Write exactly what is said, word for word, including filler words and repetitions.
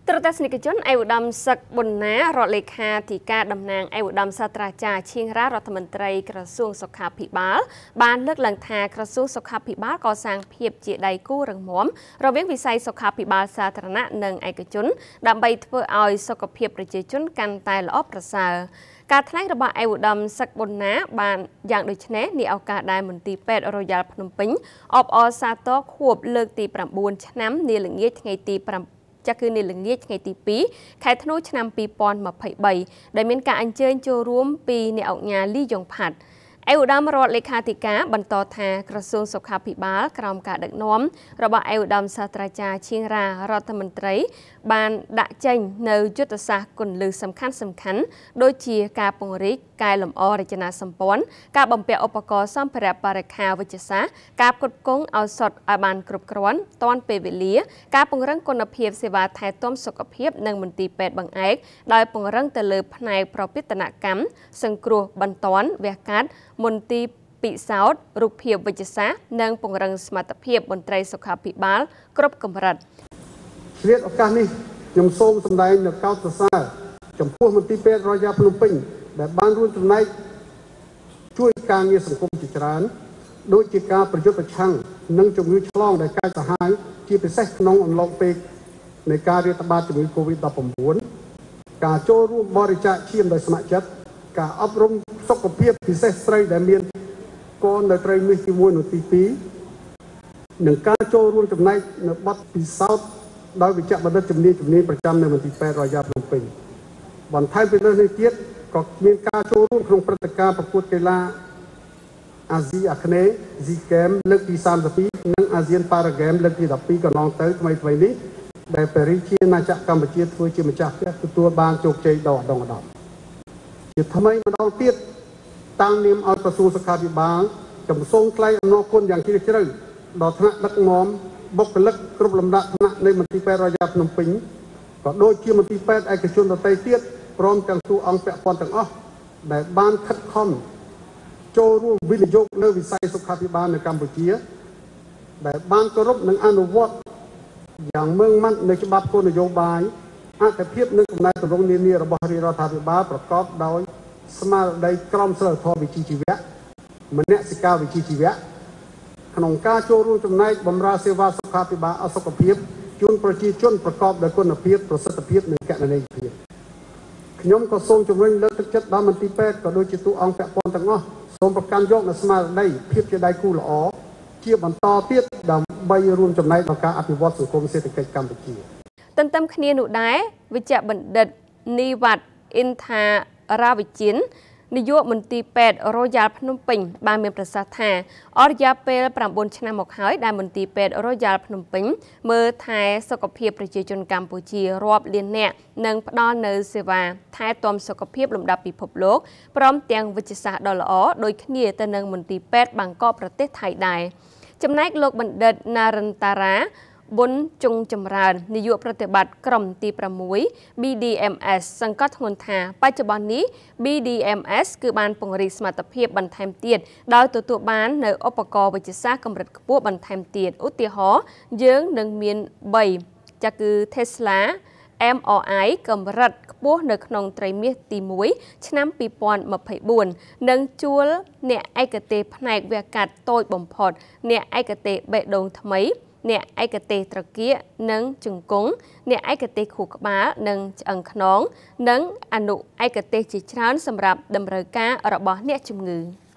ទស្សនិកជនឯកឧត្តមសឹកប៊ុនណារដ្ឋលេខាធិការតំណាងឯកឧត្តមសាស្ត្រាចារ្យឈៀងរ៉ារដ្ឋមន្ត្រីក្រសួងសុខាភិបាលបានលើកឡើងថាក្រសួងសុខាភិបាលកសាងភាពជាដៃគូរឹងមាំរវាងវិស័យសុខាភិបាលសាធារណៈនិងឯកជនដើម្បីធ្វើឲ្យសុខភាពប្រជាជនកាន់តែល្អប្រសើរការថ្លែងរបស់ឯកឧត្តមសឹកប៊ុនណាបានយ៉ាងដូចនេះនាឱកាសដែលមន្ទីរពេទ្យរ៉ូយ៉ាល់ភ្នំពេញអបអរសាទរខួបលើកទី9ឆ្នាំនាល្ងាចថ្ងៃទីចាគឺនាល្ងាចថ្ងៃទី2ខែធ្នូឆ្នាំពីរពាន់ម្ភៃបីដែលមានការអញ្ជើញចូលរួមពីអ្នកអង្គការលីយ៉ុងផាត់ឯកឧត្តមរដ្ឋលេខាធិការបន្តថាក្រសួងសុខាភិបាលក្រោមការដឹកនាំរបស់ឯកឧត្តមសាស្ត្រាចារ្យឈៀងរ៉ារដ្ឋមន្ត្រីបានដាក់ចេញនៅយុទ្ធសាស្ត្រគន្លឹះសំខាន់សំខាន់ដូចជាការពង្រីកកែលម្អរចនាសម្ព័ន្ធការបំពាក់ឧបករណ៍សម្ភារៈបរិក្ខារវិទ្យាសាស្ត្រការផ្គត់ផ្គង់ឱសថឲ្យបានគ្រប់គ្រាន់ទាន់ពេលវេលាការពង្រឹងគុណភាពសេវាថែទាំសុខភាពនិងមន្ទីរពេទ្យបង្អែកដោយពង្រឹងទៅលើផ្នែកប្រពិតនកម្មសង្គ្រោះបន្ទាន់វះកាត់មន្ទីរពិសោធន៍រូបភាពវិទ្យាសាស្ត្រនិងពង្រឹងសមត្ថភាពមន្ត្រីសុខាភិបាលគ្រប់កម្រិតឆ្លៀតឱកាសនេះខ្ញុំសូមសម្ដែងនូវកោតសរសើរចំពោះមន្ទីរពេទ្យរ៉ូយ៉ាល់ភ្នំពេញដែលបានរួមចំណែកជួយការងារសង្គមជាច្រើនដូចជាការប្រយុទ្ធប្រឆាំងនឹងជំងឺឆ្លងដែលកាចសាហាវជាពិសេសក្នុងអំឡុងពេលនៃការរាតត្បាតជំងឺ កូវីដ ដប់ប្រាំបួន ការចូលរួមបរិច្ចាគឈាមដោយស្ម័គ្រចិត្តការអប់រំសុខភាពពិសេសស្រីដែលមានកូននៅត្រីមាសទី1និងទី2និងការចូលរួមចំណែកនៅបទពិសោធន៍ដោយវិជ្ជបណ្ឌិតជំនាញជំនាញប្រចាំនៅមន្ទីរពេទ្យរ៉ូយ៉ាល់ភ្នំពេញបន្ថែមពីលើនេះទៀតក៏មានការចូលរួមក្នុងព្រឹត្តិការណ៍ប្រកួតកីឡាអាស៊ីអាគ្នេយ៍ ស៊ី ហ្គេម លើកទីសាមសិបពីរនិងអាស៊ានប៉ារ៉ាហ្គេមលើកទីដប់ពីរកន្លងទៅថ្មីៗនេះដែលប៉ារីសជាអាណាចក្រកម្ពុជាធ្វើជាម្ចាស់ផ្ទះទទួលបានជោគជ័យដ៏ឧត្តុង្គឧត្តមជាថ្មីម្ដងទៀតតាំងនាមឲ្យក្រសួងសុខាភិបាលចំសូមថ្លែងអំណរគុណយ៉ាងជ្រាលជ្រៅដល់ថ្នាក់ដឹកនាំបុគ្គលិកគ្រប់លំដាប់ថ្នាក់នៃមន្ទីរពេទ្យរ៉ូយ៉ាល់ភ្នំពេញក៏ដូចជាមន្ទីរពេទ្យឯកជនដទៃទៀតព្រមទាំងទូអង្គពាក់ព័ន្ធទាំងអស់ដែលបានខិតខំចូលរួមវិនិយោគលើវិស័យសុខាភិបាលនៅកម្ពុជាដែលបានគោរពនិងអនុវត្តយ៉ាងម៉ឺងម៉ាត់នៅច្បាប់គោលនយោបាយអត្ថប្រយោជន៍និងកំណែទម្រង់នានារបស់រាជរដ្ឋាភិបាលប្រកបដោយស្មារតីក្រមសីលធម៌វិជ្ជាជីវៈមនសិការវិជ្ជាជីវៈក្នុងការចូលរួមចំណែកបម្រើសេវាសុខាភិបាលអសុខភាពជូនប្រជាជនប្រកបដោយគុណភាពប្រសិទ្ធភាពនិងកណន័យភាពខ្ញុំក៏សូមជំរុញលើកទឹកចិត្តដល់មន្ទីរពេទ្យក៏ដូចជាទូអង្គពាក់ព័ន្ធទាំងអស់សូមប្រកាន់យកនូវស្មារតីភាពជាដៃគូល្អជាបន្តទៀតដើម្បីរួមចំណែកដល់ការអភិវឌ្ឍសង្គមសេដ្ឋកិច្ចកម្ពុជាទន្ទឹមគ្នានោះដែរវិជ្ជបណ្ឌិតនីវ៉ាត់អ៊ីនថារាវិជិននាយកមន្ទីរពេទ្យរ៉ូយ៉ាល់ភ្នំពេញបានមានប្រសាសន៍ថាអររយៈពេល9ឆ្នាំមកហើយដែលមន្ទីរពេទ្យរ៉ូយ៉ាល់ភ្នំពេញមើលថែសុខភាពប្រជាជនកម្ពុជារាប់លាននាក់និងផ្ដល់នូវសេវាថែទាំសុខភាពលំដាប់ពិភពលោកព្រមទាំងវិទ្យាសាស្ត្រដ៏ល្អដូចគ្នាទៅនឹងមន្ទីរពេទ្យបាងកកប្រទេសថៃដែរចំណែកលោកបណ្ឌិតណារិនតារាប៊ុនជុងចម្រើននាយកប្រតិបត្តិក្រុមទី6 ប៊ី ឌី អេម អេស សង្កត់ធ្ងន់ថាបច្ចុប្បន្ននេះ ប៊ី ឌី អេម អេស គឺបានពង្រីកសមត្ថភាពបន្ថែមទៀតដោយទទួលបាននៅឧបករណ៍វិទ្យាសាស្ត្រកម្រិតខ្ពស់បន្ថែមទៀតឧទាហរណ៍យើងនឹងមាន3ចាគឺ Tesla អេម អារ អាយ កម្រិតខ្ពស់នៅក្នុងត្រីមាសទី1ឆ្នាំពីរពាន់ម្ភៃបួននិងជួលអ្នកឯកទេសផ្នែកវះកាត់តូចបំផុតអ្នកឯកទេសបេះដូងថ្មីអ្នកឯកទេសត្រគាកនិងជង្គង់អ្នកឯកទេសខួរក្បាលនិងឆ្អឹងខ្នងនិងអនុឯកទេសជាច្រើនសម្រាប់តម្រូវការរបស់អ្នកជំងឺ